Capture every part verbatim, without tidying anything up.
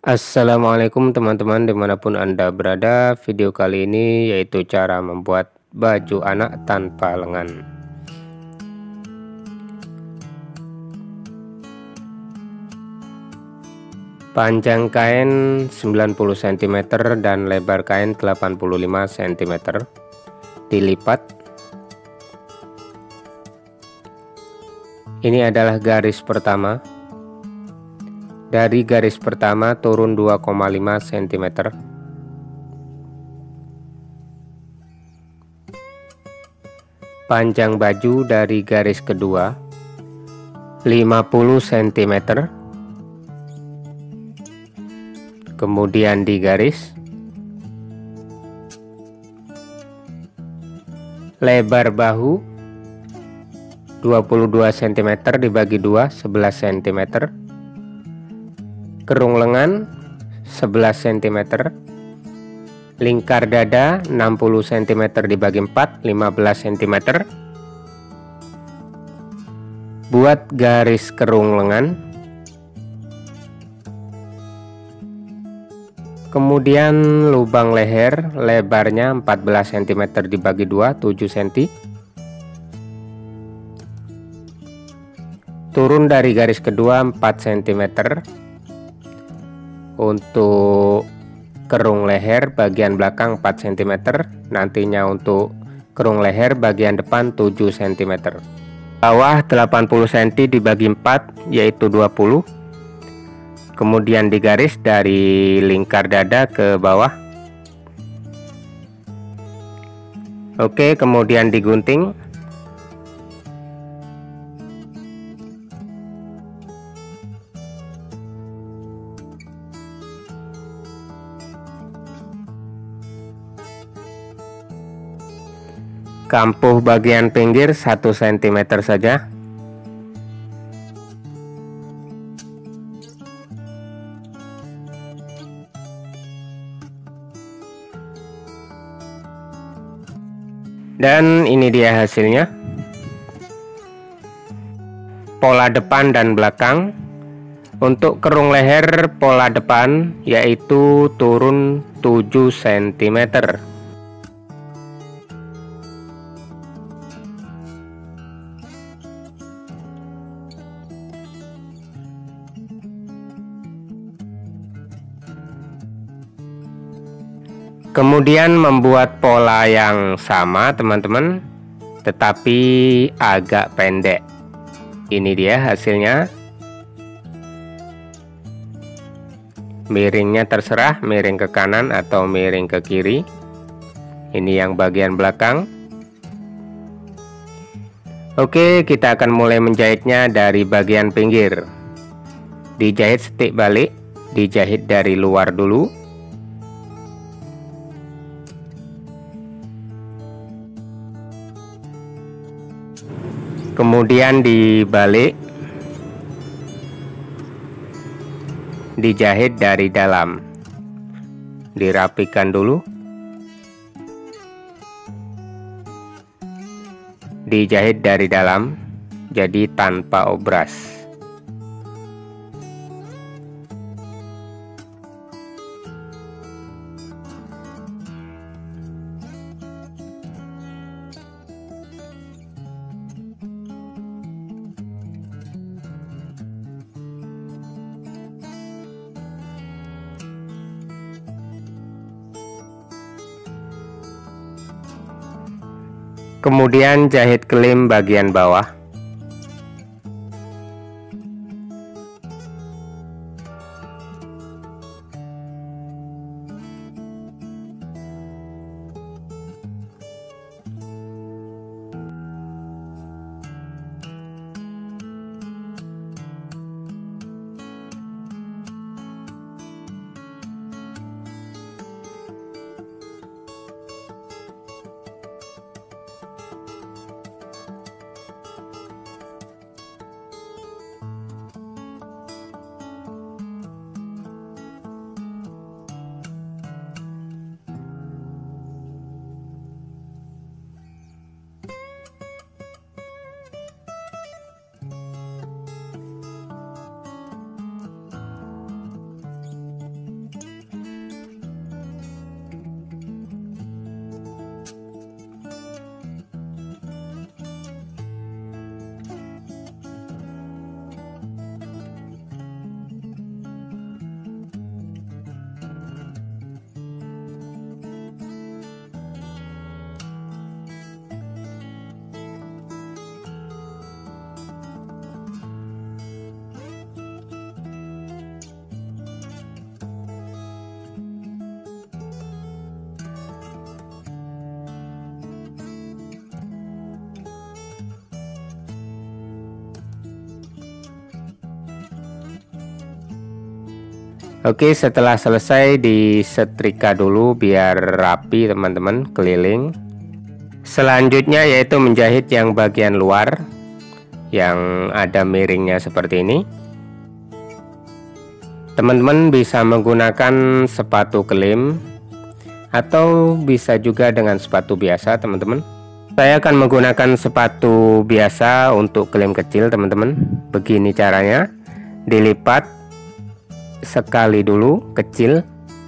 Assalamualaikum teman-teman dimanapun Anda berada. Video kali ini yaitu cara membuat baju anak tanpa lengan. Panjang kain sembilan puluh sentimeter dan lebar kain delapan puluh lima sentimeter. Dilipat. Ini adalah garis pertama. Dari garis pertama turun dua koma lima sentimeter. Panjang baju dari garis kedua lima puluh sentimeter. Kemudian digaris. Lebar bahu dua puluh dua sentimeter dibagi dua, sebelas sentimeter. Kerung lengan sebelas sentimeter. Lingkar dada enam puluh sentimeter dibagi empat, lima belas sentimeter. Buat garis kerung lengan. Kemudian lubang leher lebarnya empat belas sentimeter dibagi dua, tujuh sentimeter. Turun dari garis kedua empat sentimeter. Untuk kerung leher bagian belakang empat sentimeter, nantinya untuk kerung leher bagian depan tujuh sentimeter. Bawah delapan puluh sentimeter dibagi empat yaitu dua puluh. Kemudian digaris dari lingkar dada ke bawah. Oke, kemudian digunting. Kampuh bagian pinggir satu sentimeter saja. Dan ini dia hasilnya. Pola depan dan belakang. Untuk kerung leher pola depan yaitu turun tujuh sentimeter. Kemudian membuat pola yang sama teman-teman, tetapi agak pendek. Ini dia hasilnya. Miringnya terserah, miring ke kanan atau miring ke kiri. Ini yang bagian belakang. Oke, kita akan mulai menjahitnya dari bagian pinggir. Dijahit setik balik, dijahit dari luar dulu. Kemudian dibalik, dijahit dari dalam, dirapikan dulu, dijahit dari dalam, jadi tanpa obras. Kemudian jahit kelim bagian bawah. Oke, setelah selesai disetrika dulu biar rapi teman-teman, keliling. Selanjutnya yaitu menjahit yang bagian luar yang ada miringnya seperti ini. Teman-teman bisa menggunakan sepatu kelem atau bisa juga dengan sepatu biasa teman-teman. Saya akan menggunakan sepatu biasa untuk kelem kecil teman-teman. Begini caranya, dilipat sekali dulu kecil.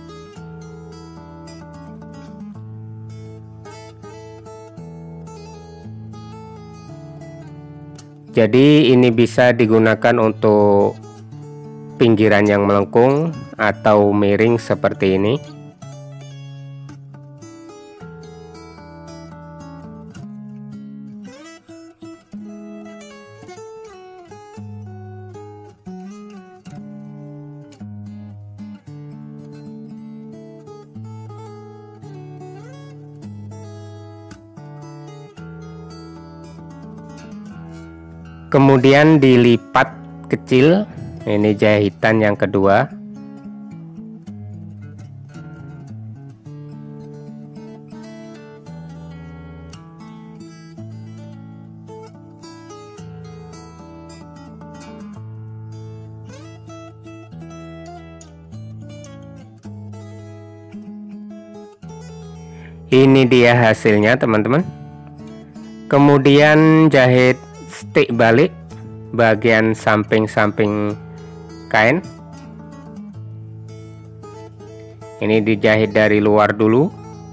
Jadi ini bisa digunakan untuk pinggiran yang melengkung atau miring seperti ini. Kemudian dilipat kecil. Ini jahitan yang kedua. Ini dia hasilnya teman-teman. Kemudian jahit stick balik bagian samping-samping kain. Ini dijahit dari luar dulu.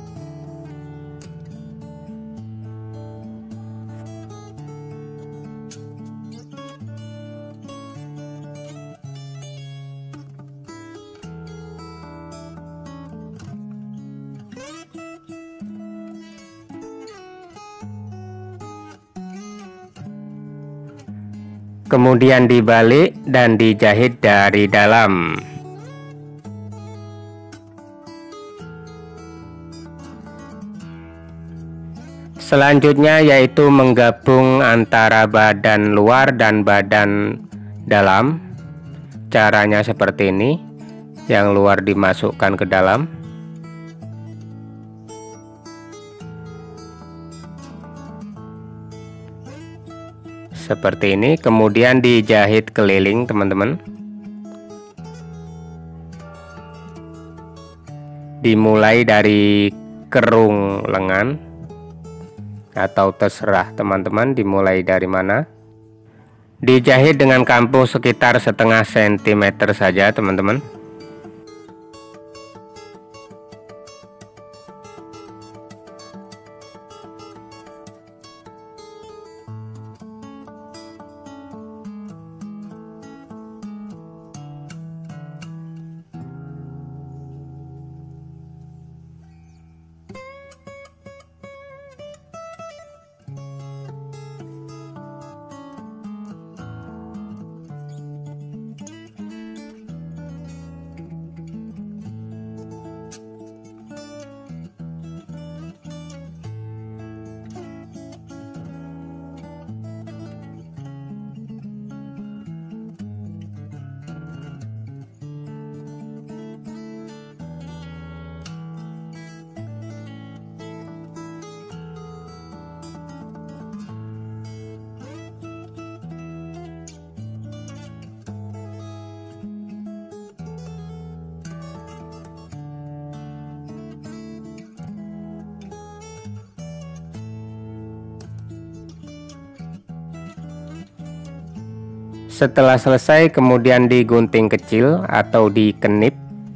Kemudian dibalik dan dijahit dari dalam. Selanjutnya yaitu menggabung antara badan luar dan badan dalam. Caranya seperti ini. Yang luar dimasukkan ke dalam. Seperti ini, kemudian dijahit keliling teman-teman. Dimulai dari kerung lengan atau terserah teman-teman dimulai dari mana. Dijahit dengan kampo sekitar setengah sentimeter saja teman-teman. Setelah selesai kemudian digunting kecil atau dikenip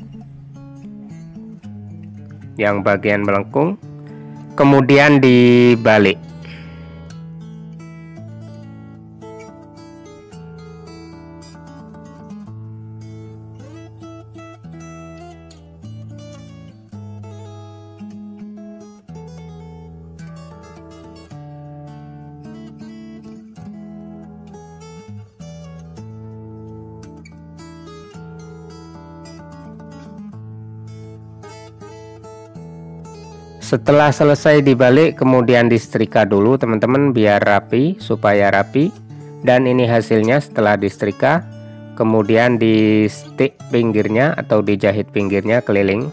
yang bagian melengkung, kemudian dibalik. Setelah selesai dibalik kemudian disetrika dulu teman-teman biar rapi, supaya rapi. Dan ini hasilnya setelah disetrika. kemudian di stick pinggirnya atau dijahit pinggirnya keliling.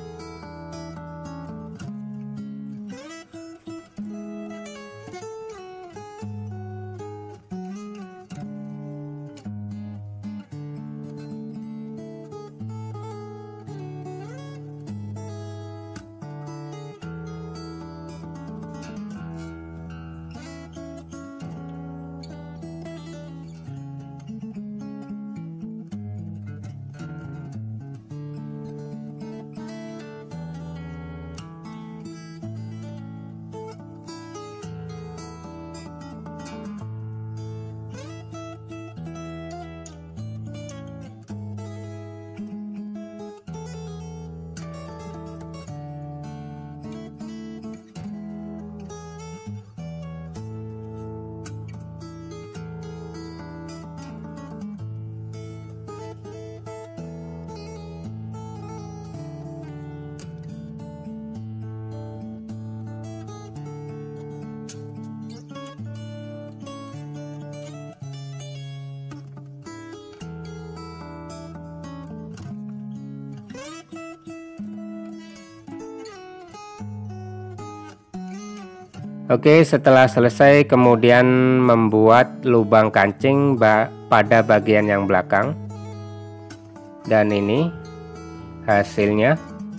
Oke, setelah selesai kemudian membuat lubang kancing ba pada bagian yang belakang. Dan ini hasilnya.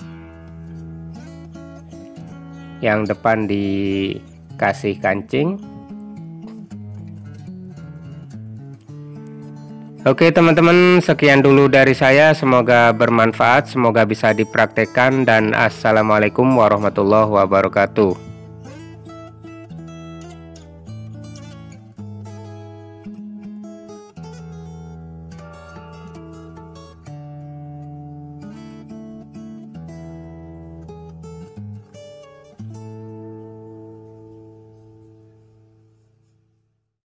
Yang depan dikasih kancing. Oke teman-teman, sekian dulu dari saya, semoga bermanfaat, semoga bisa dipraktekkan, dan assalamualaikum warahmatullahi wabarakatuh.